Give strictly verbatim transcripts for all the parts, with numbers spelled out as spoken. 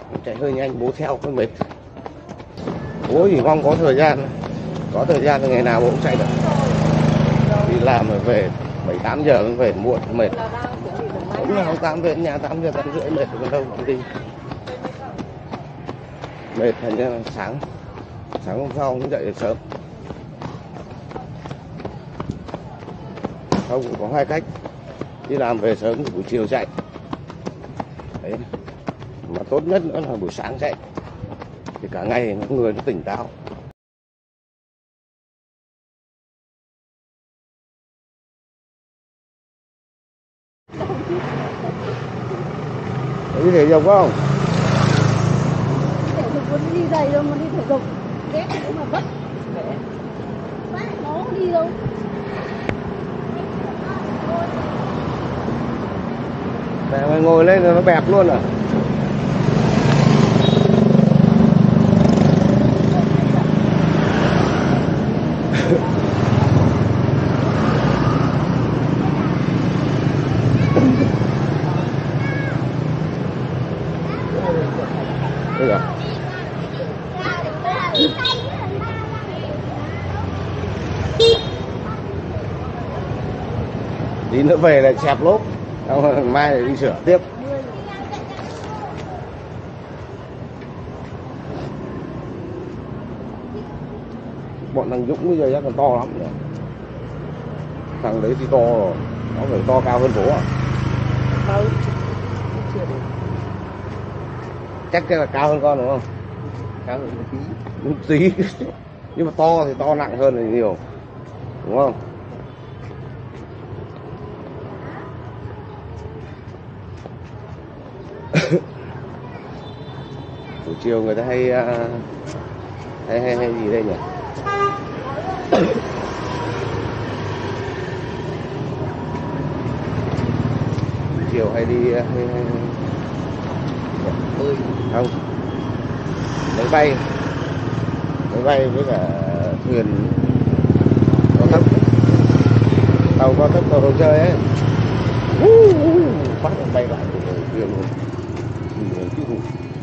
chạy hơi nhanh bố theo cái mệt. Bố chỉ mong có thời gian, có thời gian thì ngày nào bố cũng chạy được. Đi làm rồi về bảy tám giờ mới về muộn mệt. Cũng là hôm tám về nhà tám giờ tám rưỡi mệt còn đâu còn đi. Mệt thành ra là sáng sáng hôm sau cũng dậy được sớm. Không cũng có hai cách, đi làm về sớm thì buổi chiều chạy. Đấy. Mà tốt nhất nữa là buổi sáng chạy thì cả ngày người nó tỉnh táo. Đi thể dục không? Thể dục vẫn đi giày đâu mà đi thể dục. Ghét cũng mà vất. Bác nó đi đâu. Mẹ mày ngồi lên rồi nó bẹp luôn à? Đây à? Tí nữa về lại xẹp lốp, mai lại đi sửa tiếp. Bọn thằng Dũng bây giờ chắc còn to lắm rồi. Thằng đấy thì to rồi, nó phải to cao hơn bố à? Chắc là cao hơn con đúng không? Cao hơn một tí. Một tí. Nhưng mà to thì to nặng hơn thì nhiều, đúng không? Buổi chiều người ta hay hay hay, hay gì đây nhỉ? Buổi chiều hay đi hay, hay... Bơi không? Máy bay, máy bay với cả thuyền cao tốc, tàu cao tốc, tàu đồ chơi ấy, bắt nó bay lại rồi kia luôn, chứ không.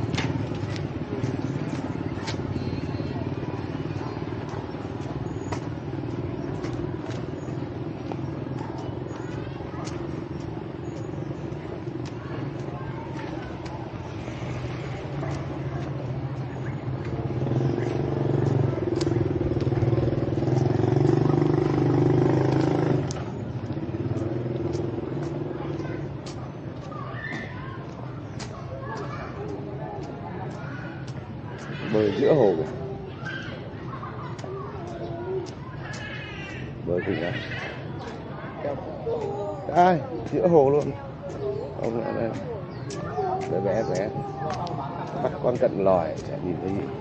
Bơi giữa hồ, bơi thì ra ai giữa hồ luôn. Ông này đây bé bé bé bắt con cận lòi chả nhìn thấy gì.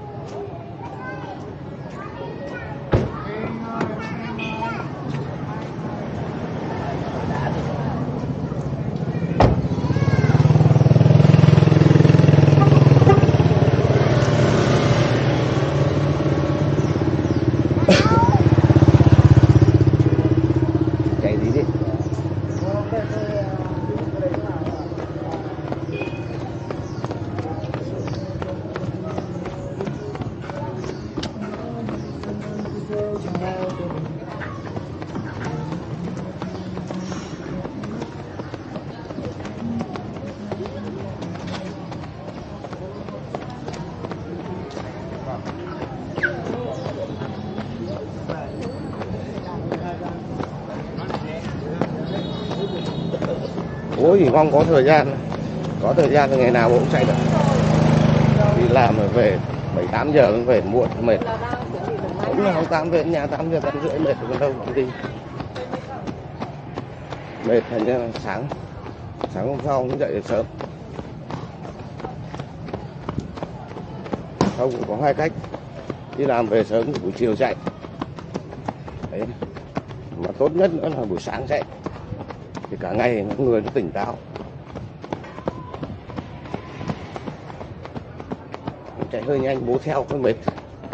Chạy đi đi. Bố chỉ mong có thời gian, có thời gian thì ngày nào bố cũng chạy được. Đi làm rồi về bảy tám giờ mới về muộn mệt. Cũng là hôm tám về nhà tám giờ tám rưỡi mệt còn đâu còn đi. Mệt thành ra là sáng sáng hôm sau cũng dậy được sớm. Không cũng có hai cách, đi làm về sớm thì buổi chiều chạy. Đấy. Mà tốt nhất nữa là buổi sáng chạy thì cả ngày người nó tỉnh táo. Chạy hơi nhanh bố theo cái mệt.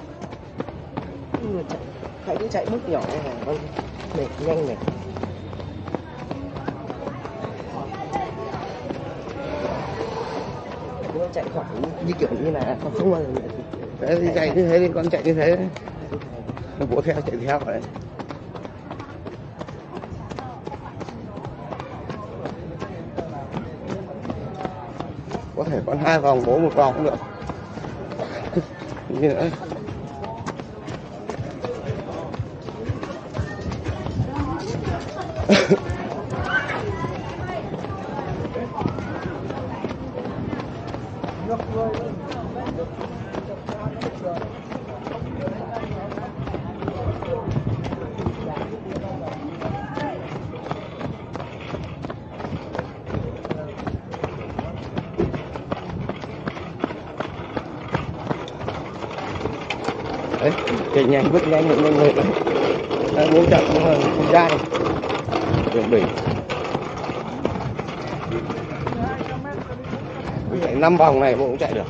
Hãy cứ chạy bước nhỏ này con mệt nhanh này. Chạy chạy khoảng như kiểu như là con không bao giờ nhận. Thế thì chạy như thế thì con chạy như thế đấy. Bố theo chạy theo đấy. Có thể con hai vòng, bố một vòng cũng được. Như nữa. Đấy, chạy nhanh, bước nhanh, nhanh người đấy. Đấy, bố chậm không ra này. Đường bình. Chạy năm vòng này bố cũng chạy được.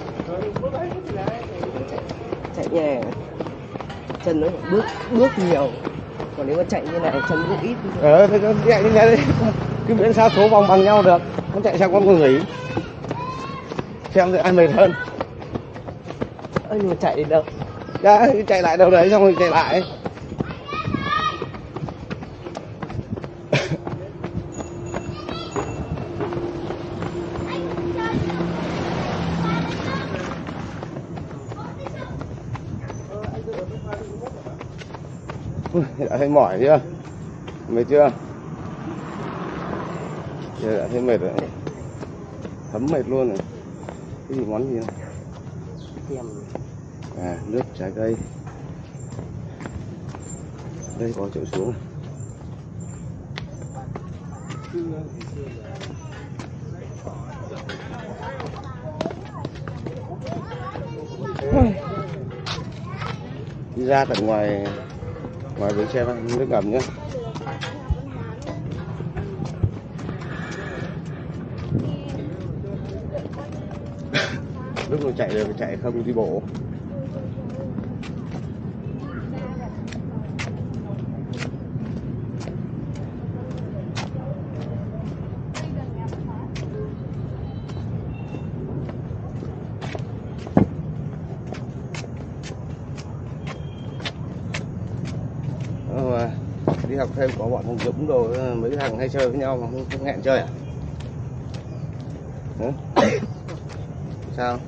Chạy như này chân nó phải bước bước nhiều, còn nếu mà chạy như này chân bước ít. Ờ thế con chạy như thế đi. Cứ miễn sao số vòng bằng nhau được. Con chạy sao con còn nghỉ. Xem thì ai mệt hơn. Ơ nhưng mà chạy đến đâu? Đã chạy lại đâu đấy xong rồi chạy lại. Đã thấy mỏi chưa? Mệt chưa? Giờ đã thấy mệt rồi. Thấm mệt luôn rồi. Cái gì món gì này? Kem. À, nước trái cây. Đây có chỗ xuống. Đi ra tận ngoài ngoài bến xe nước ngầm nhé. Lúc nào chạy được chạy không đi bộ. Mà đi học thêm có bọn thằng Dũng đồ, mấy thằng hay chơi với nhau mà không, không hẹn chơi à? Hả? Sao?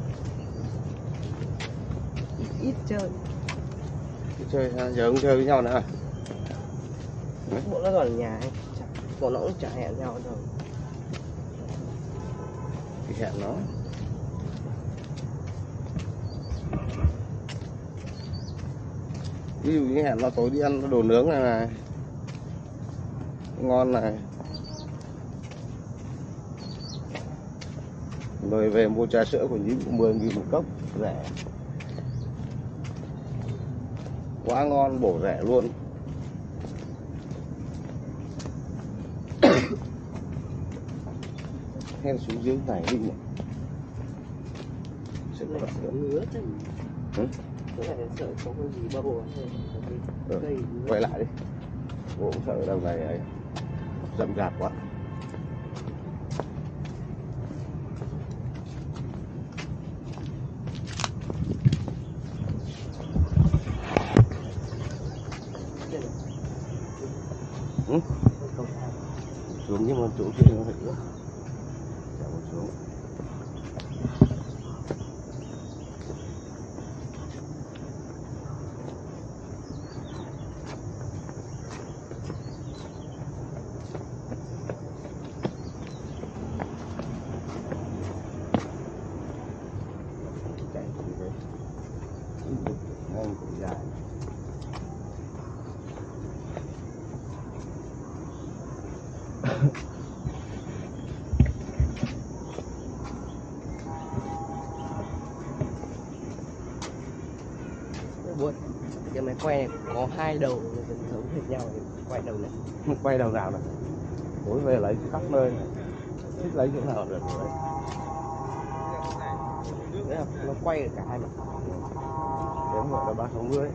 Ít chơi. Ít chơi sao? Giờ không chơi với nhau nữa à? Bọn nó còn ở nhà ấy. Bọn nó cũng chả hẹn nhau đâu. Thì hẹn nó. Ví dụ như hẹn nó tối đi ăn đồ nướng này này, ngon này, rồi về mua trà sữa của Nhĩ mười nghìn một cốc, rẻ quá, ngon bổ rẻ luôn. Hen xuống dưới này đi nhỉ. Sẽ có sữa ngứa chứ. Ừ? Cái này sợ có cái gì bâu hay Ừ. cây. Quay lại đi. Bố cũng sợ đâu này ấy rậm rạp quá. Ừ? Xuống nhưng mà chỗ kia nó phải ướt. Chả muốn xuống. Chạy như thế. Ngang cũng dài. Buồn. Cái máy quay này có hai đầu gần giống hệt nhau, quay đầu này. Quay đầu nào này? Tối về lấy khắp nơi này. Thích lấy chỗ nào được đấy. Đấy là nó quay ở cả hai mặt. Đến gọi là ba sáu mươi.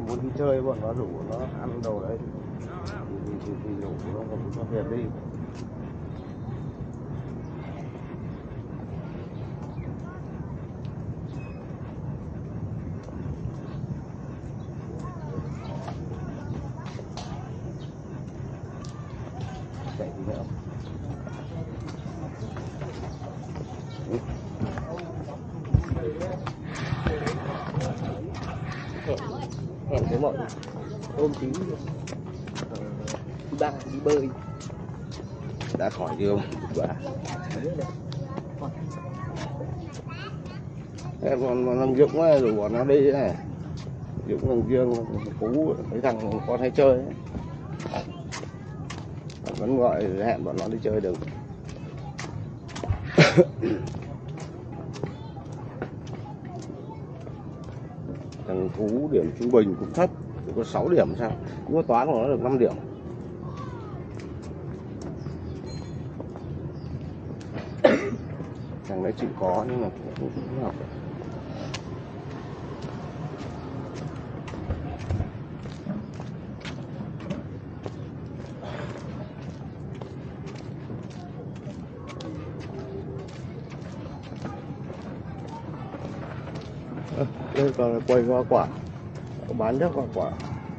muốn đi chơi bọn nó rủ nó ăn đồ đấy thì thì thì rủ nó còn cho tiền đi. Chạy gì nữa? Hẹn với mọi ôm tí đi ba đi bơi Đã khỏi chưa ông? Bà. Em còn thằng Dũng ấy, rủ bọn nó đi này. Dũng thằng Dương, Phú, mấy thằng con hay chơi ấy. Vẫn gọi hẹn bọn nó đi chơi được. Thằng Phú điểm trung bình cũng thấp, chỉ có sáu điểm sao, cũng có toán của nó được năm điểm. Thằng đấy chịu có nhưng mà cũng không học được. À, đây còn quay hoa quả, bán rất hoa quả.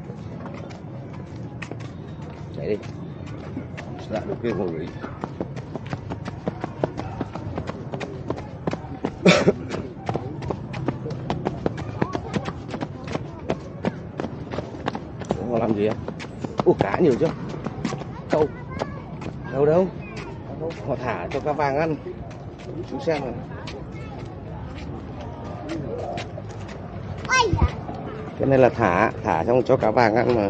Chạy đi, lại được kia ngồi đi. Họ làm gì ạ? Ủa cá nhiều chưa? Đâu? Đâu đâu? Họ thả cho cá vàng ăn. Chú xem này. Cái này là thả, thả xong cho cá vàng ăn mà.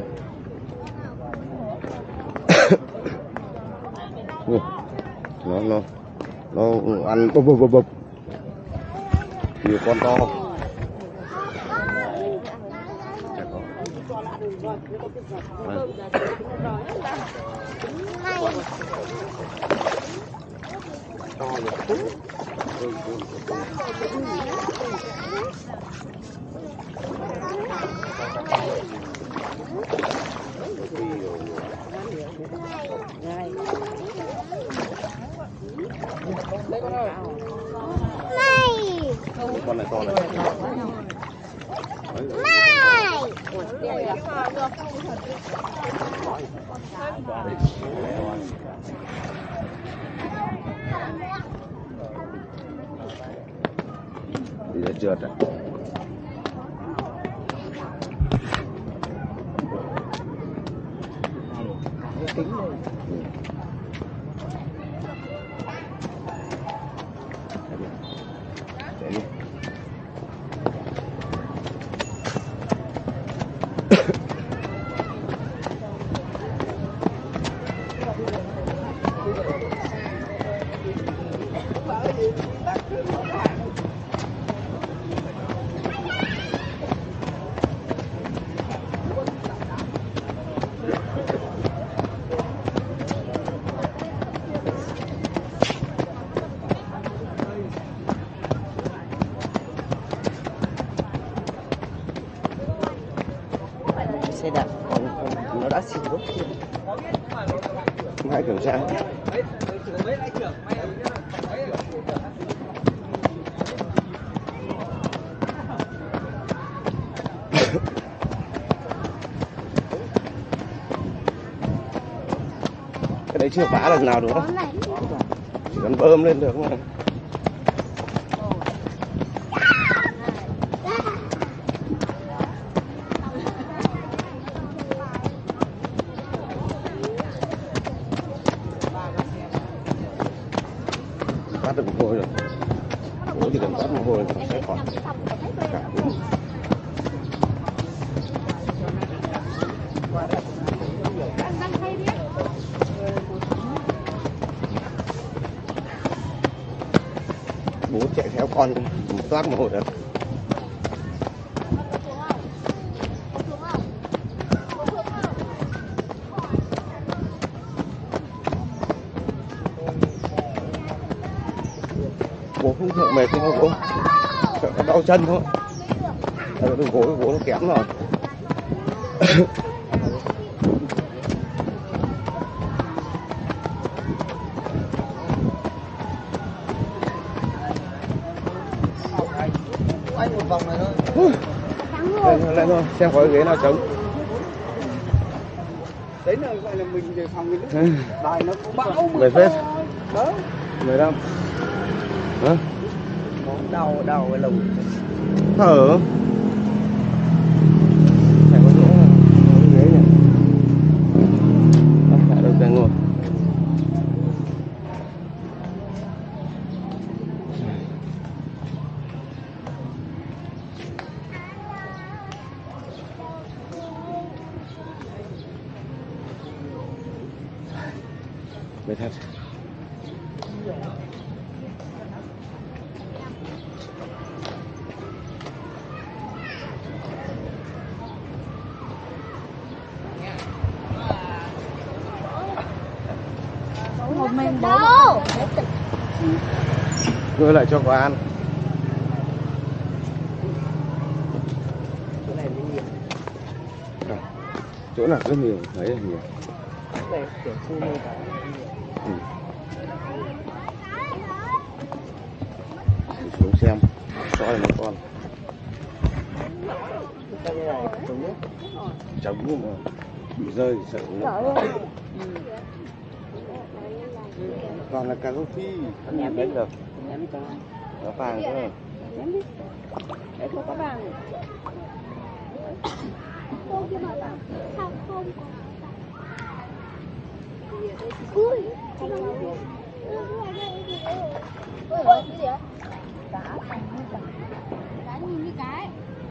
nó nó nó ăn bụp bụp bụp bụp. Nhiều con to. To được. Con này to này. Đi ra trượt này. tính này. Chạy đi. Xe đạp còn nó đã xịt gốc kia. Hai kiểm tra. Cái đấy chưa vã lần nào nữa, chỉ cần bơm lên được mà. Bắt được một hồi rồi, bố chỉ cần bắt một hồi thì sẽ khỏi cả đúng. Bố chạy theo con toát một hồi rồi. Bố không sợ mệt không bố, sợ nó đau chân thôi. Ở đường gối của bố nó kém rồi. Quay một vòng này thôi. Lên, lên thôi, xem có cái ghế nào trống. Đấy là gọi là mình về phòng cái lúc bài nó cũng bão Mười phết. đó. Mười lăm. Hả? Đau đau cái lồng. Thở. Phải có chỗ có cái ghế nhỉ. Tại đâu đang ngồi. Mệt thật. Một mình đâu. Đưa lại cho có ăn. Chỗ này mới nhiều. À, chỗ nào rất nhiều, thấy là nhiều. Đây kiểu khu mô tả. Ừ. Đi xuống xem, soi một con. Cái này trống nước. Trống nhưng mà bị rơi thì sợ lắm. Còn là cà rốt phi, ăn nhẹm đến được. Nhắm cho. Nó vàng cơ. Nhắm đi. Để không có vàng. Không chứ mà vàng. Sao không có ui, ui, ôi cái gì vậy? Cá, cá nhìn như cái.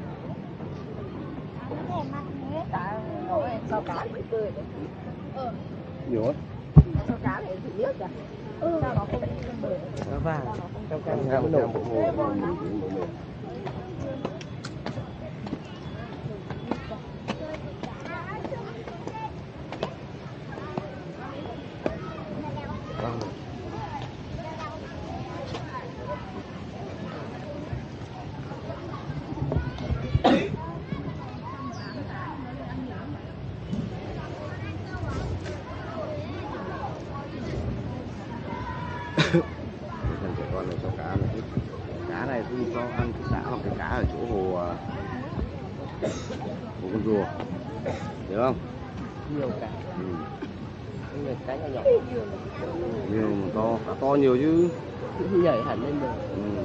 Cá mặt thế. Cá nói sao cá bị tươi đấy. Ừ. Nhiều á. Sao cá này thì biết kìa. Ừ. Sao nó không bưởi. Nó vàng. Trong cái Nó nó bộ hồ. Thằng trẻ con này cho cá này thích. Cá này không cho ăn cái xã hoặc cái cá ở chỗ hồ hồ con rùa, hiểu không? nhiều cả. Ừ. Nhiều cái nhỏ nhỏ. Nhiều mà to, cá to nhiều chứ. Nhảy hẳn lên được. Ừ.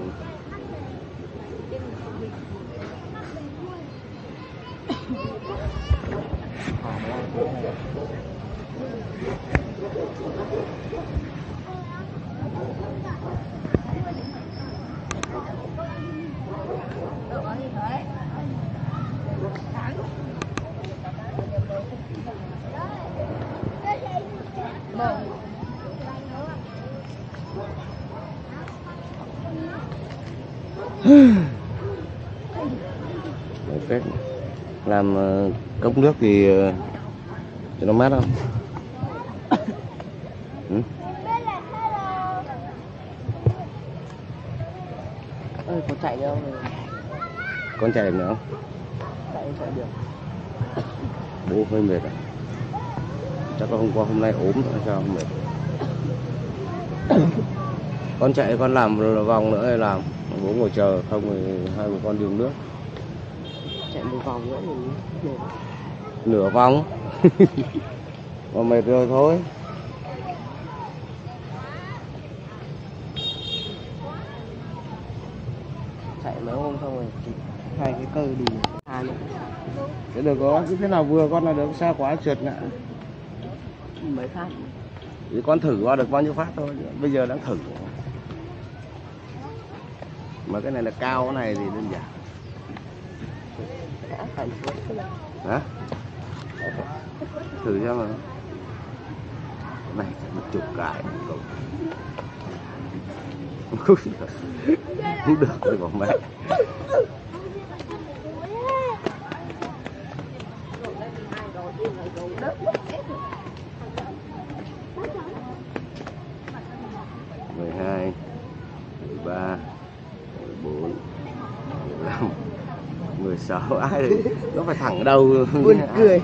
Đấy, phết. Làm uh, cốc nước thì uh, cho nó mát không? Ừ? Ơi có chạy đâu rồi. Con chạy được nữa không? Chạy chạy được. Bố hơi mệt à? Chắc là hôm qua hôm nay ốm nữa sao không mệt? Con chạy con làm vòng nữa hay làm? Bố ngồi chờ không thì hai bố con đi uống nước. Chạy một vòng nữa thì mệt. Nửa vòng. Mà mệt rồi thôi. Chạy mấy hôm xong rồi thì hai cái cơ đi hai nữa. Thế được có cứ thế nào vừa con là được, xa quá trượt ngã. Mấy phát. Thì con thử qua được bao nhiêu phát thôi, bây giờ đang thử. Mà cái này là cao, cái này thì đơn giản. Đã phải xuống. Hả? Thử xem mà. Này một chục cái cậu. Không được rồi bọn mẹ. Mười hai, mười ba, mười bốn, mười lăm, mười Sợ ai thì nó phải thẳng đầu. Buồn cười.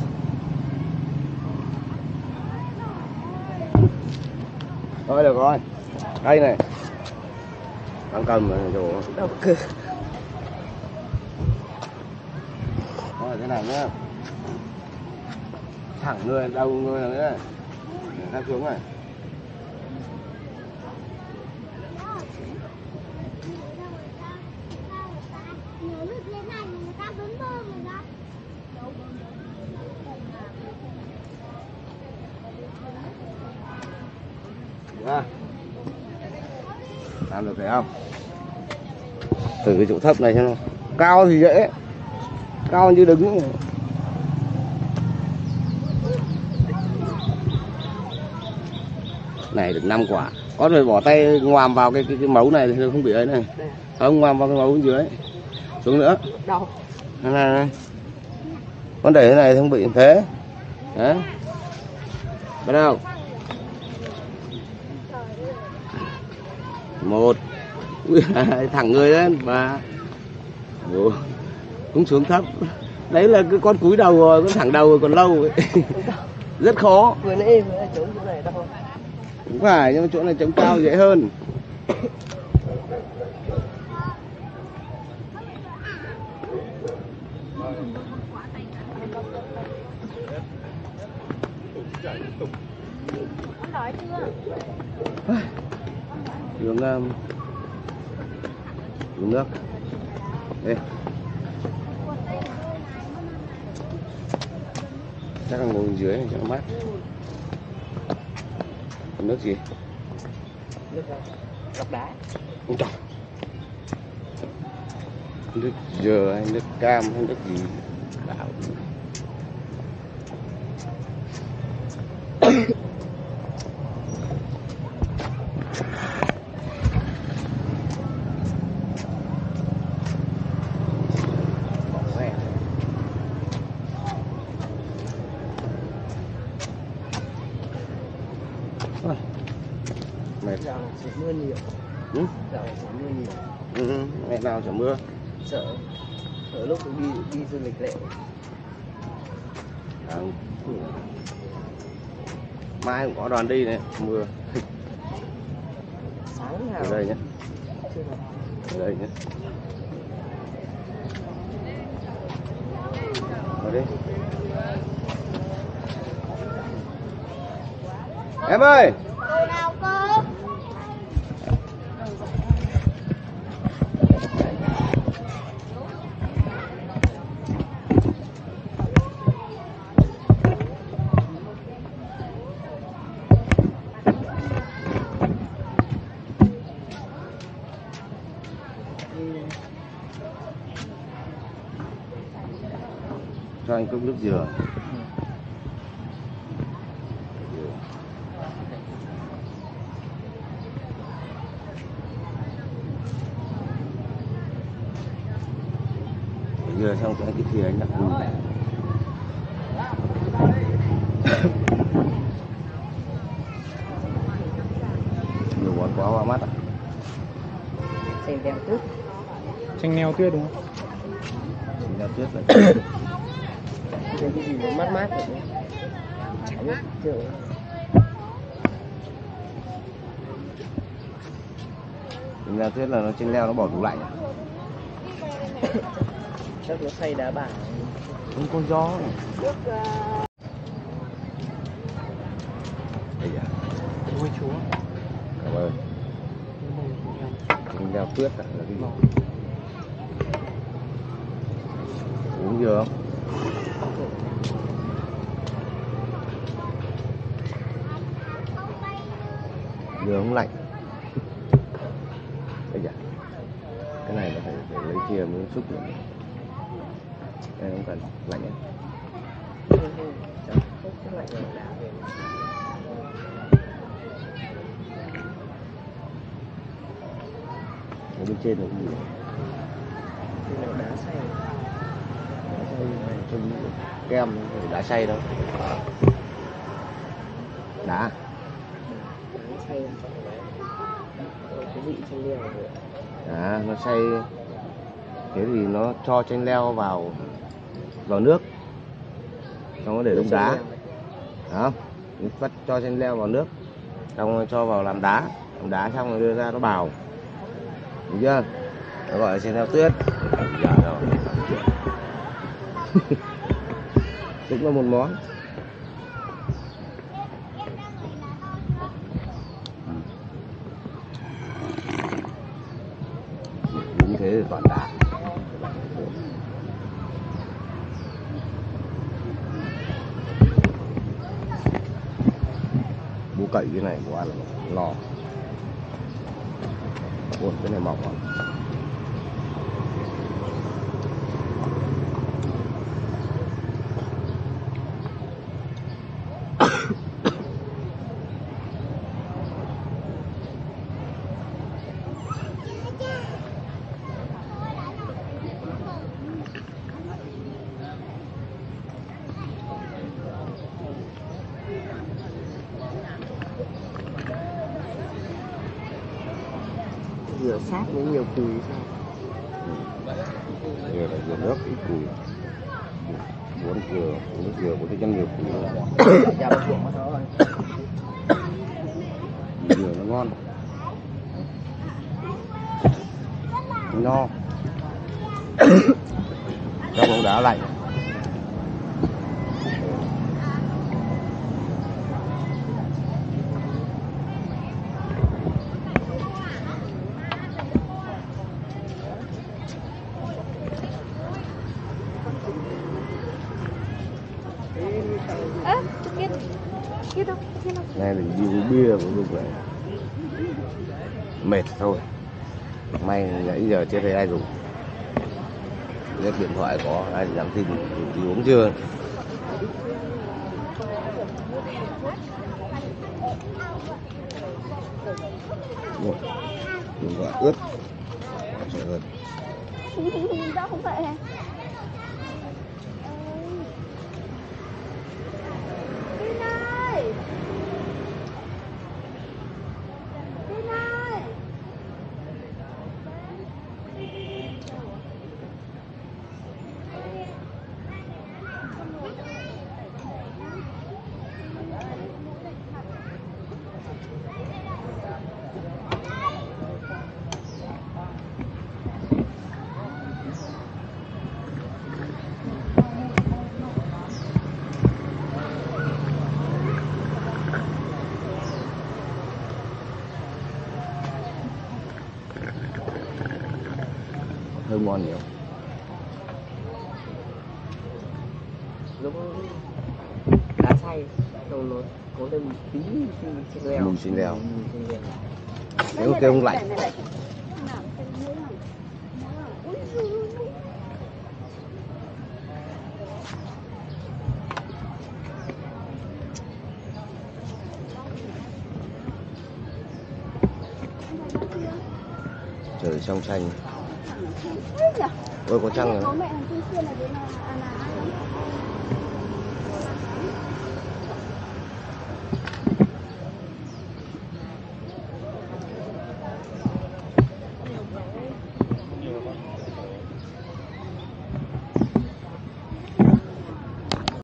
Thôi được rồi. Đây này. Đang cầm rồi chỗ. Đau cười. Rồi thế này nhá. Thẳng người, đầu người là thế này. Đang xuống này. À. Làm được phải không? Từ cái chỗ thấp này cho nó cao thì dễ, cao như đứng. Này được năm quả, có phải bỏ tay ngoàm vào cái cái, cái mấu này thì không bị ấy này, không ngoàm vào cái mấu bên dưới, xuống nữa. Đau. Này, này. Con để thế này thì không bị thế, đấy. Bắt đầu. Một. Ui, thẳng người lên và cũng xuống thấp. Đấy là cái con cúi đầu rồi, con thẳng đầu rồi còn lâu ấy. Rất khó. Vừa nãy vừa chống chỗ này đau. Cũng phải, nhưng mà chỗ này chống cao dễ hơn. Uống um, uống nước. Đây. Chắc là ngồi dưới cho nó mát. Nước gì? Nước lọc đá. Không trọng. Nước dừa hay nước cam hay nước gì? Đảo. Mệt. Dạo này sẽ mưa nhiều. Ừ? Dạo này sẽ mưa nhiều. Ừ, ngày nào chẳng mưa. Sợ. Sợ lúc đi đi du lịch lệ. À, mai cũng có đoàn đi này, mưa. Sáng nào. Ở đây nhé. Chưa nào. Ở đây nhé. Ở đây. Em ơi. Nào cô? Cho anh cốc nước dừa. Dừa xong cho anh cái thìa anh đặt cùng. Nhiều món quá hoa mắt à? Xem đeo tuyết. Chanh leo tuyết đúng không? Chanh leo tuyết này. Cái gì nó mát mát rồi đấy. Chả biết chưa. Chanh leo tuyết là nó chanh leo nó bỏ tủ lạnh à? Chắc nó xay đá bảng. Không có gió này. Đây à? Ôi chúa. Cảm ơn. Chanh leo tuyết à? Là cái gì? Uống dừa không? Dừa không lạnh. Đây à? Cái này nó phải, phải lấy thìa mới xúc được. Đây không cần lạnh ấy. Không lạnh rồi đá về. Ở bên trên là cái gì? Đây là đá xay. Đá xay này cho kem đá xay đâu. Đá. Đá xay. Có cái vị trong đeo rồi. À, nó xay Thế thì nó cho chanh leo vào vào nước, xong nó để đống đá, đó, bắt cho chanh leo vào nước, xong rồi cho vào làm đá, làm đá xong rồi đưa ra nó bào, đúng chưa? Nó gọi là chanh leo tuyết. Dạ rồi. Cũng là một món. Đúng thế thì toàn đá. Bố cậy cái này của ăn lò. Ủa, cái này mỏng à? Rửa sát với nhiều cùi sao? Giờ là dừa nước ít cùi, muốn dừa muốn dừa có cái chân nhiều cùi, Dạ bác ruộng nó rồi. dừa nó ngon, no, trong bóng đá lạnh. Ơ, kia, kia đâu, kia đâu. Này mình đi uống bia cũng được vậy, mệt thôi. May nãy giờ chưa thấy ai dùng. Cái điện thoại có ai nhắn tin đi uống chưa? Một điện thoại ướt. Trời ơi. Đó không phải hả? Tin ơi! Tin ơi! Hơi ngon nhiều. Giống đá xay, đầu nó có thêm một tí chanh leo. Mùi chanh leo. Mùi chanh leo. Nếu kêu không lạnh. Trời trong xanh. Ôi có trăng rồi. Có mẹ thằng kia xưa là đến là à, là